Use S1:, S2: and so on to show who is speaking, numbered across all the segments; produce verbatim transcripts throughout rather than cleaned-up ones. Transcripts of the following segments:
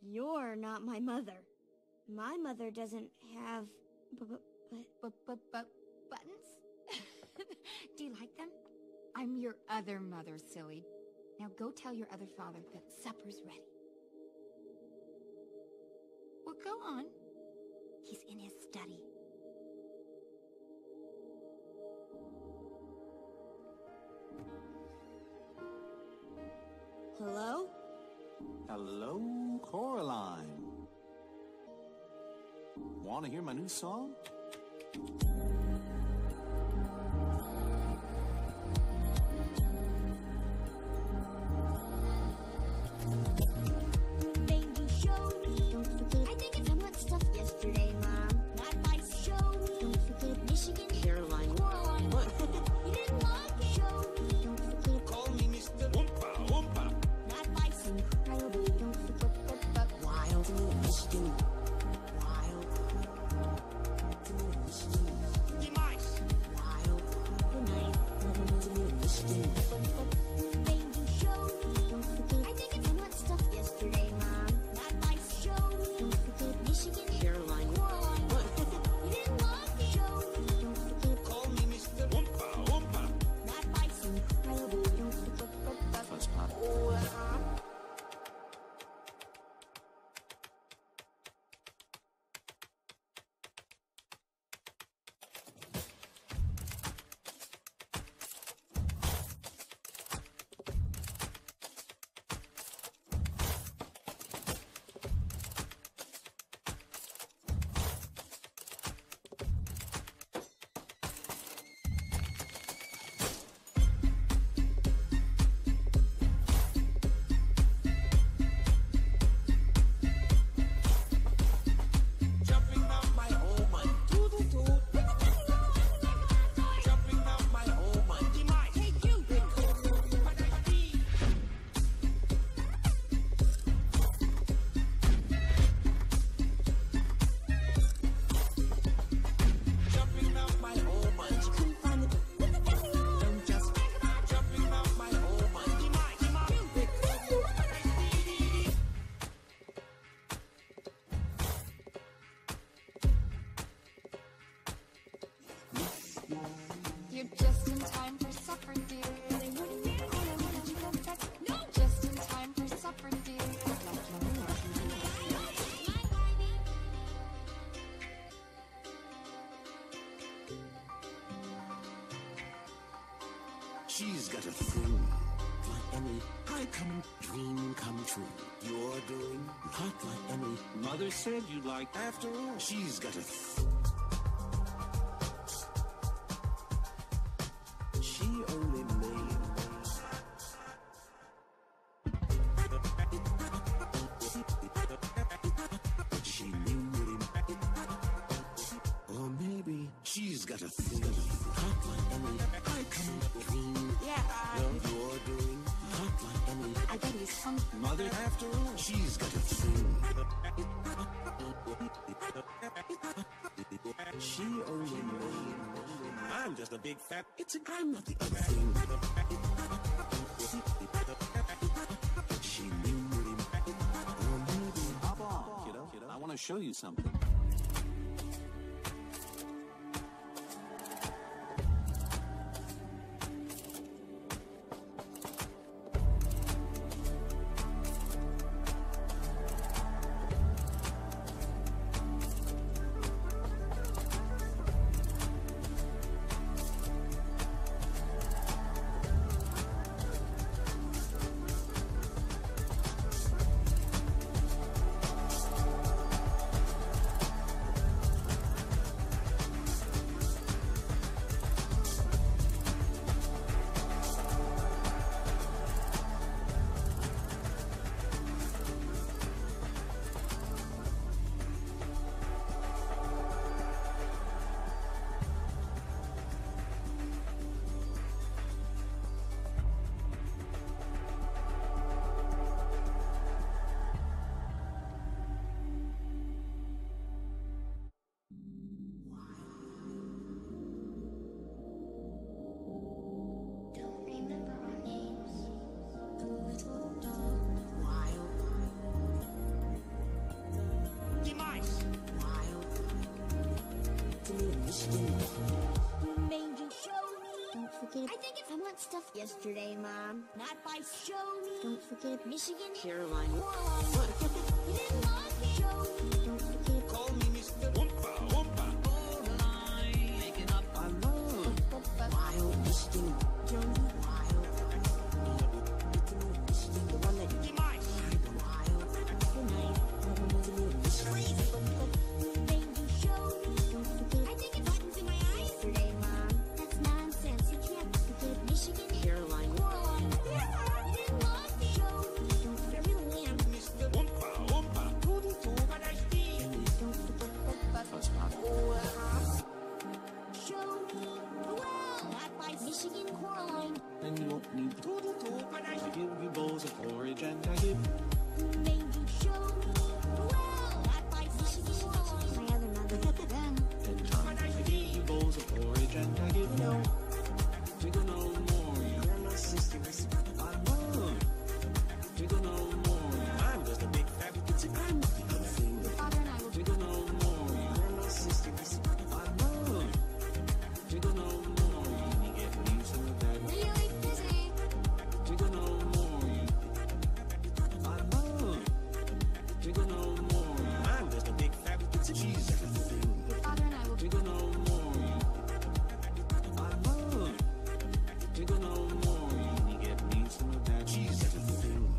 S1: You're not my mother. My mother doesn't have b b b
S2: b b b buttons? Do you like them? I'm your other mother, silly. Now go tell your other father that supper's ready. Well, go on. He's in his study.
S1: Hello?
S3: Hello, Coraline. Want to hear my new song?
S1: Baby, show me. Don't forget. I think it's someone stuff yesterday, Mom. Not my show me. Don't forget Michigan. Caroline. Coraline. What? You didn't like it. Show me. Don't forget.
S3: Call me Mister Oompa Oompa.
S1: Not my incredible. Don't forget the but wild Michigan. Wild. Michigan.
S3: Demais.
S1: Wild. Good night. Michigan. Baby, show me. Don't forget. I think it's someone stuff yesterday, Mom. Not my show me. Don't forget Michigan. Caroline. Coraline. What? You didn't like it. Show me. Don't forget.
S3: Call me Mister Oompa Oompa.
S1: Not my incredible. Don't forget the
S3: Fudge Pop. Jumping up my old man. Doodle doo. Jumping up my old man. Demais.
S2: Hey, you!
S3: Jumping up my old man.
S1: couldn't find the
S3: Don't just jumping up my old man. Demais.
S2: You're just in time for supper, dear. No! Just in time for supper, dear.
S4: She's got a thing, like any high-coming dream come true. You're doing not like any.
S3: Mother said you like.
S4: After all, she's got a th- She only made. She knew it. Or maybe she's got a thing, not like any high-coming dream.
S2: Yeah,
S4: No, you're doing not like any.
S2: I bet he's hungry.
S3: Mother,
S4: After all, she's got a thing. She only made. I'm just a big fat. It's a. I'm not the other thing. She knew him. Or maybe.
S3: hop on, kiddo. I want to show you something.
S1: stuff yesterday, Mom. Not by show me. Don't forget Michigan.
S4: Caroline.
S1: Coraline. You didn't love me. Show me. Don't forget.
S4: Call me Mister Oompa Oompa. Coraline. Making up our love. Wild Michigan. Jungle wild. Michigan, the one that you demise. Wild.
S1: Good night.
S4: Crazy.
S1: Baby, show me. Don't forget. I think it's buttons in my eyes. Yesterday, Mom. That's nonsense. You can't forget Michigan.
S4: Caroline.
S1: Coraline. You didn't love me. Show me. Don't forget. I really am.
S4: Mister Oompa Oompa. Toodle to what I see.
S1: Don't forget. Show me. Well, not by Michigan. Coraline.
S4: Then you won't need toodle to what I give you bowls of porridge and I give.
S1: Baby, show me. Well, not by Michigan. Coraline. My other mother. Then.
S4: And John, I give you bowls of porridge and I give no. Jiggle no more. You're my sister. I love. Jiggle no more. I'm just a big fat pizza. I'm the other thing.
S2: Father and I will
S4: Jiggle no more. You're my sister. I love. Jiggle no more. You get used to that.
S2: really busy.
S4: Jiggle no more. I love. Jiggle no more. I'm just a big fat pizza cheese. Everything.
S2: Father and I will
S4: Jiggle no more. I love. Jiggle no more. You get used to that cheese. Everything.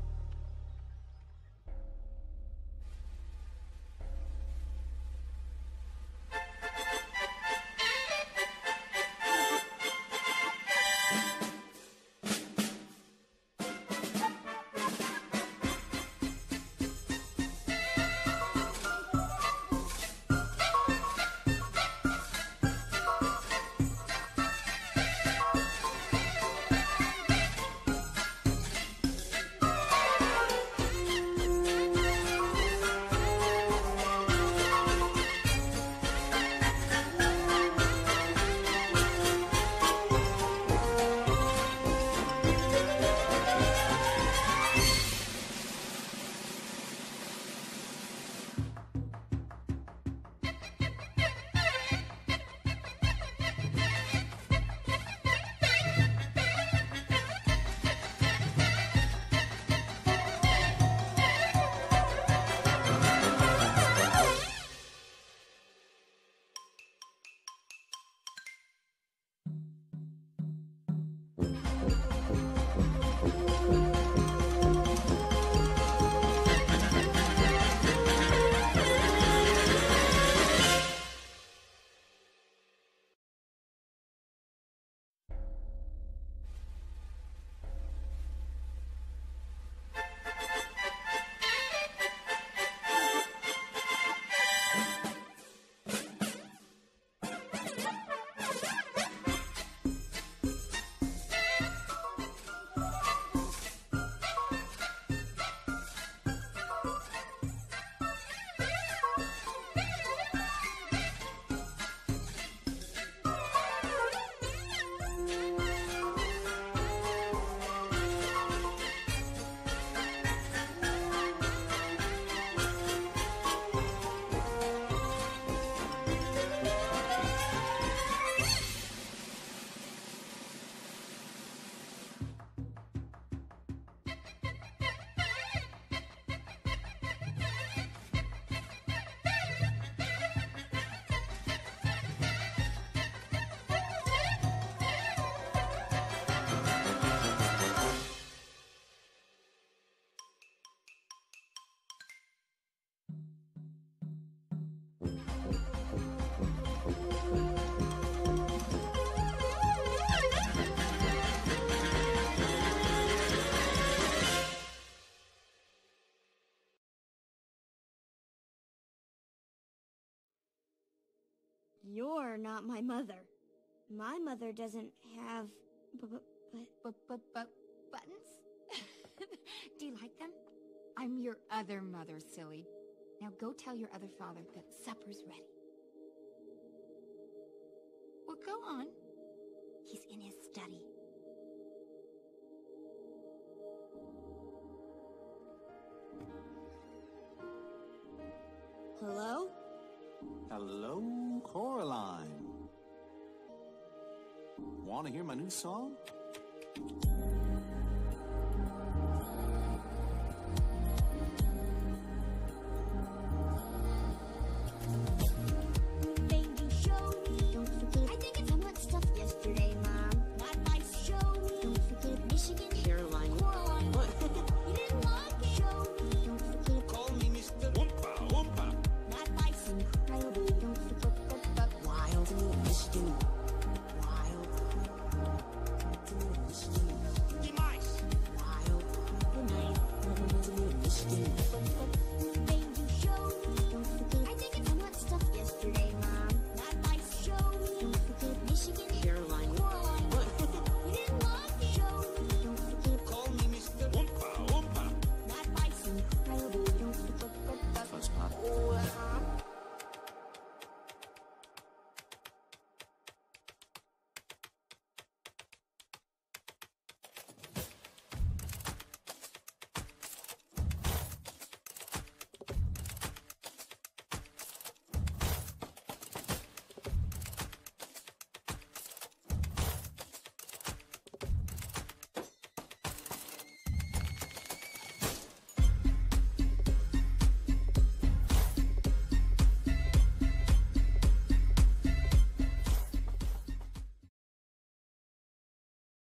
S1: You're not my mother. My mother doesn't have... B b but...
S2: But, but, buttons? Do you like them? I'm your other mother, silly. Now go tell your other father that supper's ready. Well, go on. He's in his study.
S1: Hello?
S5: Hello, Coraline. Want to hear my new song?